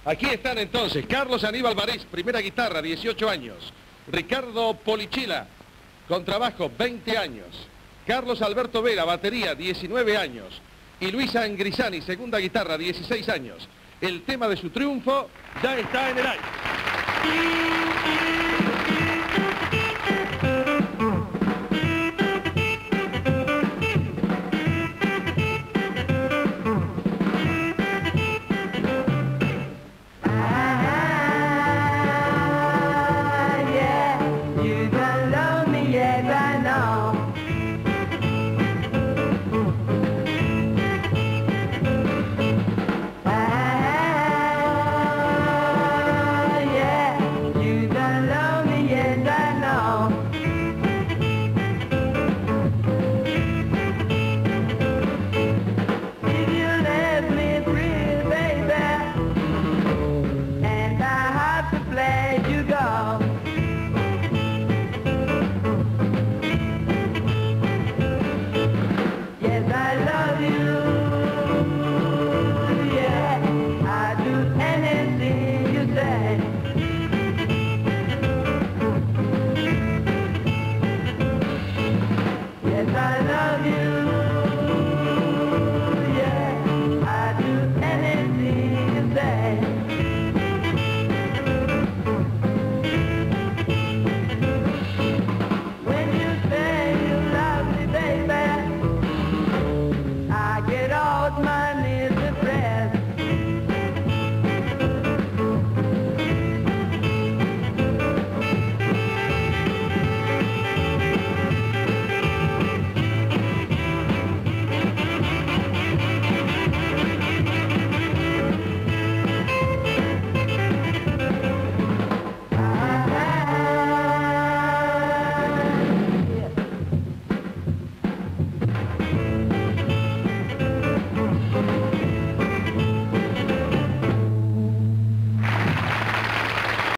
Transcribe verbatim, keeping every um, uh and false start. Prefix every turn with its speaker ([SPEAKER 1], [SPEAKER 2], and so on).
[SPEAKER 1] Aquí están entonces Carlos Aníbal Varés, primera guitarra, dieciocho años. Ricardo Polichila, contrabajo, veinte años. Carlos Alberto Vera, batería, diecinueve años. Y Luisa Angrisani, segunda guitarra, dieciséis años. El tema de su triunfo ya está en el aire.
[SPEAKER 2] I love you.